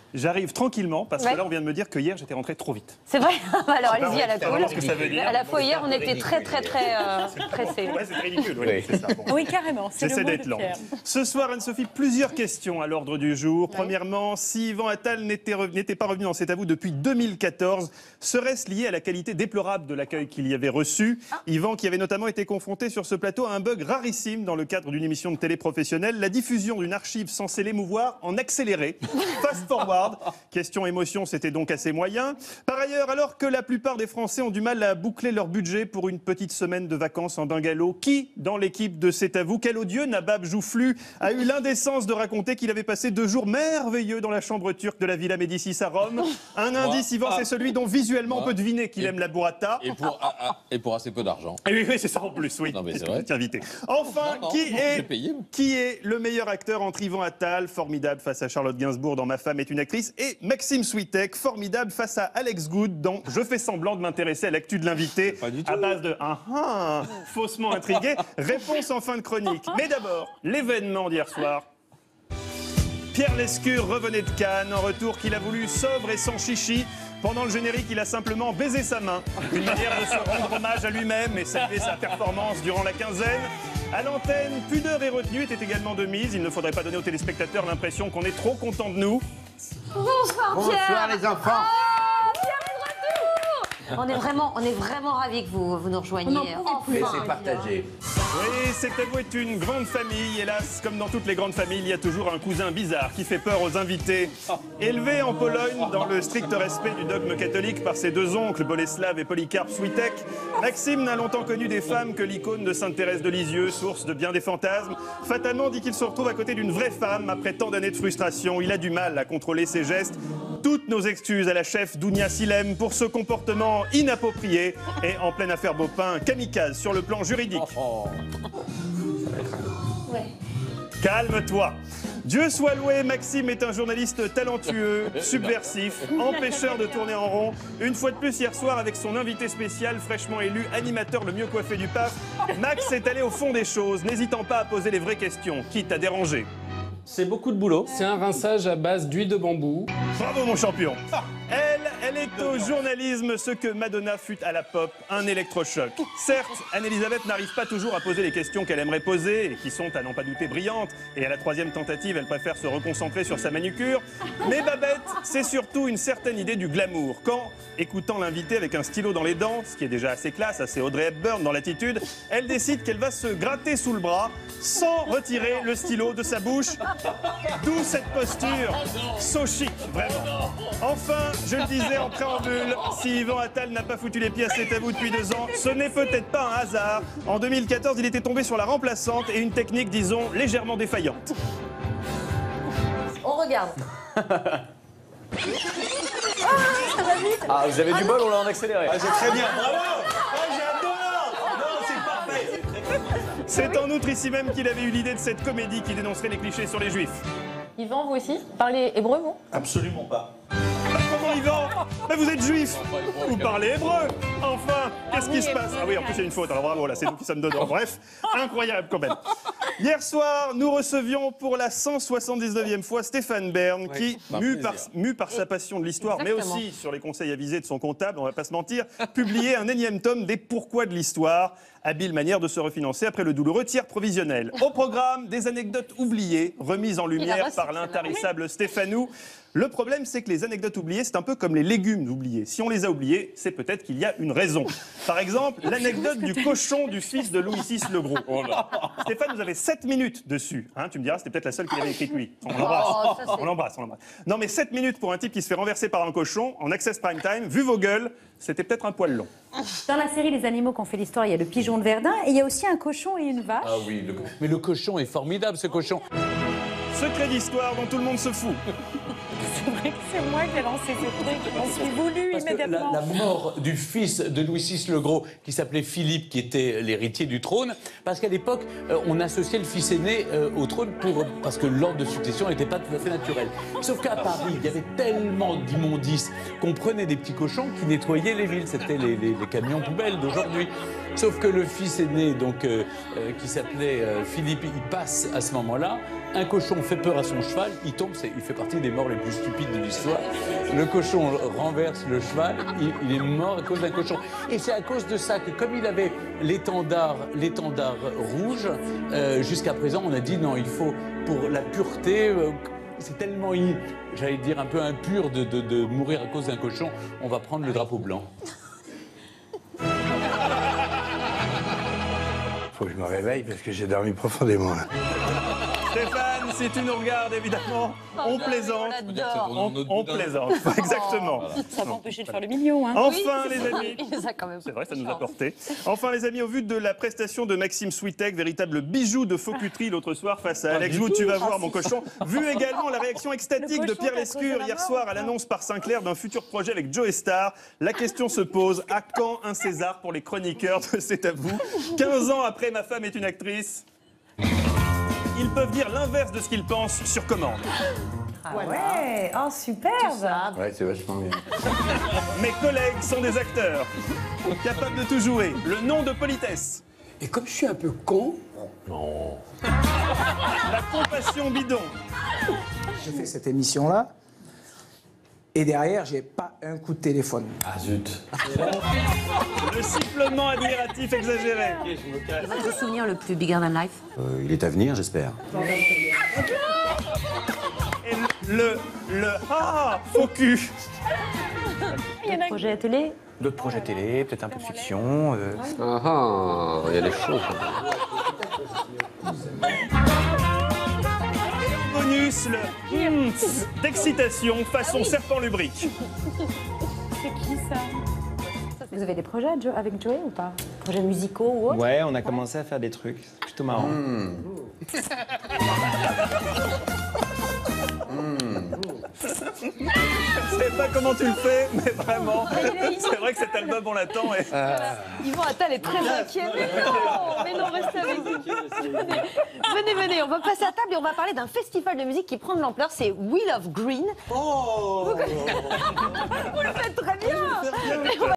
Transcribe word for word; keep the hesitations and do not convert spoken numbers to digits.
J'arrive tranquillement parce ouais. que là, on vient de me dire que hier, j'étais rentré trop vite. C'est vrai. Alors allez-y à la cool. Ce que ça veut dire. À la fois hier, on était très très très euh, pressés. Ouais, c'est ridicule. Oui, oui. c'est ça. Bon. Oui, carrément. J'essaie d'être lent. Ce soir, Anne-Sophie, plusieurs questions à l'ordre du jour. Ouais. Premièrement, si Yvan Attal n'était re... pas revenu dans C'est à vous depuis deux mille quatorze, serait-ce lié à la qualité déplorable de l'accueil qu'il y avait reçu? ah. Yvan, qui avait notamment été confronté sur ce plateau à un bug rarissime dans le cadre d'une émission de télé professionnelle, la diffusion d'une archive censée l'émouvoir en accéléré, fast forward. Question émotion, c'était donc assez moyen. Par ailleurs, alors que la plupart des Français ont du mal à boucler leur budget pour une petite semaine de vacances en bungalow, qui, dans l'équipe de C'est à vous, quel odieux Nabab Joufflu, a eu l'indécence de raconter qu'il avait passé deux jours merveilleux dans la chambre turque de la Villa Médicis à Rome? Un indice, Yvan, c'est celui dont visuellement on peut deviner qu'il aime la burrata. Et pour, ah, ah, et pour assez peu d'argent. Oui, oui, c'est ça en plus, oui. Non, mais c'est vrai. Invité. Enfin, non, non, qui, non, est, payé. qui est le meilleur acteur entre Yvan Attal, formidable face à Charlotte Gainsbourg dans Ma femme est une actrice, et Maxime Switek, formidable face à Alex Good dans Je fais semblant de m'intéresser à l'actu de l'invité à base de ah ah, faussement intrigué. Réponse en fin de chronique. Mais d'abord, l'événement d'hier soir. Pierre Lescure revenait de Cannes, en retour qu'il a voulu sobre et sans chichi. Pendant le générique, il a simplement baisé sa main. Une manière de se rendre hommage à lui-même et saluer sa performance durant la quinzaine. À l'antenne, pudeur et retenue étaient également de mise. Il ne faudrait pas donner aux téléspectateurs l'impression qu'on est trop content de nous. Bonsoir Pierre. Bonsoir les enfants. Oh, Pierre est de retour. On est vraiment, on est vraiment ravis que vous, vous nous rejoigniez. Mais c'est partagé. Oui, C'est à vous est une grande famille. Hélas, comme dans toutes les grandes familles, il y a toujours un cousin bizarre qui fait peur aux invités. Élevé en Pologne, dans le strict respect du dogme catholique par ses deux oncles, Boleslav et Policarpe Switek, Maxime n'a longtemps connu des femmes que l'icône de Sainte Thérèse de Lisieux, source de bien des fantasmes. Fatalement dit qu'il se retrouve à côté d'une vraie femme après tant d'années de frustration. Il a du mal à contrôler ses gestes. Toutes nos excuses à la chef Dounia Silem pour ce comportement inapproprié et en pleine affaire Beaupin, kamikaze sur le plan juridique. Oh. Ouais. Calme-toi. Dieu soit loué, Maxime est un journaliste talentueux, subversif, empêcheur de tourner en rond. Une fois de plus hier soir avec son invité spécial, fraîchement élu, animateur le mieux coiffé du P A F, Max est allé au fond des choses, n'hésitant pas à poser les vraies questions, quitte à déranger. C'est beaucoup de boulot. C'est un rinçage à base d'huile de bambou. Bravo mon champion. Elle, elle est au journalisme ce que Madonna fut à la pop, un électrochoc. Certes, Anne-Elisabeth n'arrive pas toujours à poser les questions qu'elle aimerait poser, et qui sont à n'en pas douter brillantes, et à la troisième tentative, elle préfère se reconcentrer sur sa manucure. Mais Babette, c'est surtout une certaine idée du glamour. Quand, écoutant l'invité avec un stylo dans les dents, ce qui est déjà assez classe, assez Audrey Hepburn dans l'attitude, elle décide qu'elle va se gratter sous le bras, sans retirer le stylo de sa bouche. D'où cette posture, so chic, vraiment. Enfin, je le disais en préambule, si Yvan Attal n'a pas foutu les pieds à C'est à vous depuis deux ans, ce n'est peut-être pas un hasard. En deux mille quatorze, il était tombé sur la remplaçante et une technique, disons, légèrement défaillante. On regarde. Ah, vous avez du bol, on l'a en accéléré. Ah, c'est très bien. Bravo! Ah, j'adore! Non, c'est parfait! C'est en outre ici même qu'il avait eu l'idée de cette comédie qui dénoncerait les clichés sur les juifs. Yvan, vous aussi? Parlez hébreu, vous? Absolument pas. Comment Yvan? Mais vous êtes juif! Vous parlez hébreu! Enfin, qu'est-ce qui se passe? Ah oui, en plus il y a une faute, alors bravo, là c'est nous qui sommes dedans. Bref, incroyable quand même. Hier soir, nous recevions pour la cent soixante-dix-neuvième fois Stéphane Bern, qui, mu par, mu par sa passion de l'histoire, mais aussi sur les conseils avisés de son comptable, on va pas se mentir, publiait un énième tome des Pourquoi de l'histoire. Habile manière de se refinancer après le douloureux tiers provisionnel. Au programme, des anecdotes oubliées, remises en lumière par l'intarissable Stéphanou. Le problème, c'est que les anecdotes oubliées, c'est un peu comme les légumes oubliés. Si on les a oubliés, c'est peut-être qu'il y a une raison. Par exemple, l'anecdote du cochon du fils de Louis six le Gros. Oh Stéphane, vous avez sept minutes dessus. Hein, tu me diras, c'était peut-être la seule qui l'avait écrite lui. On l'embrasse. Oh, ça, on l'embrasse, on l'embrasse. Non, mais sept minutes pour un type qui se fait renverser par un cochon en access prime time, vu vos gueules, c'était peut-être un poil long. Dans la série Les animaux qui ont fait l'histoire, il y a le pigeon de Verdun et il y a aussi un cochon et une vache. Ah oui, le... mais le cochon est formidable, ce cochon. Secret d'histoire dont tout le monde se fout. C'est vrai que c'est moi qui ai lancé ce truc. On s'est voulu Parce que immédiatement. la, la mort du fils de Louis six le Gros, qui s'appelait Philippe, qui était l'héritier du trône, parce qu'à l'époque, euh, on associait le fils aîné euh, au trône pour, parce que l'ordre de succession n'était pas tout à fait naturel. Sauf qu'à Paris, il y avait tellement d'immondices qu'on prenait des petits cochons qui nettoyaient les villes. C'était les, les, les camions poubelles d'aujourd'hui. Sauf que le fils aîné, donc, euh, euh, qui s'appelait euh, Philippe, il passe à ce moment-là. Un cochon fait peur à son cheval, il tombe, c'est- il fait partie des morts les plus stupides de l'histoire. Le cochon renverse le cheval, il, il est mort à cause d'un cochon. Et c'est à cause de ça que comme il avait l'étendard, l'étendard rouge, euh, jusqu'à présent on a dit non, il faut pour la pureté, euh, c'est tellement, i- j'allais dire un peu impur de, de- de mourir à cause d'un cochon, on va prendre le drapeau blanc. Faut que je me réveille parce que j'ai dormi profondément là. Stéphane, si tu nous regardes, évidemment, on plaisante. On l'adore. On, on plaisante, exactement. Ça va empêcher de faire le mignon, hein. Enfin, les amis. Il les a quand même. C'est vrai, ça nous a porté. Enfin, les amis, au vu de la prestation de Maxime Switek, véritable bijou de faucuterie l'autre soir face à Alex Joux, tu vas voir mon cochon. Vu également la réaction extatique Le de cochon Pierre qui a causé Lescure la hier mort, soir à enfin. l'annonce par Sinclair d'un futur projet avec Joe Star, la question se pose, à quand un César pour les chroniqueurs de C'est à vous? quinze ans après Ma femme est une actrice, ils peuvent dire l'inverse de ce qu'ils pensent sur commande. Ouais, oh superbe. Ouais, c'est vachement bien. Mes collègues sont des acteurs, capables de tout jouer. Le nom de politesse, Et comme je suis un peu con, la compassion bidon, j'ai fait cette émission-là. Et derrière, j'ai pas un coup de téléphone. Ah zut. le sifflement admiratif exagéré. Et votre souvenir le plus bigger than life? Euh, il est à venir, j'espère. Et le, le, ah, faux cul. Le projet à télé? D'autres projets télé, peut-être un peu de fiction. euh, Ah ah, il y a des choses. Bonus, le hum, d'excitation façon serpent lubrique. C'est qui ça? Vous avez des projets Jo- avec Joey ou pas? Projets musicaux ou autres? Ouais, on a commencé à faire des trucs. C'est plutôt marrant. Je sais pas comment tu le fais, mais vraiment, c'est vrai que cet album, on l'attend. Et... Yvon Attal est très inquiet. Mais non, mais non, restez avec nous. Venez, venez, venez, on va passer à table et on va parler d'un festival de musique qui prend de l'ampleur, c'est We Love Green. Oh Vous le faites très bien. Et on va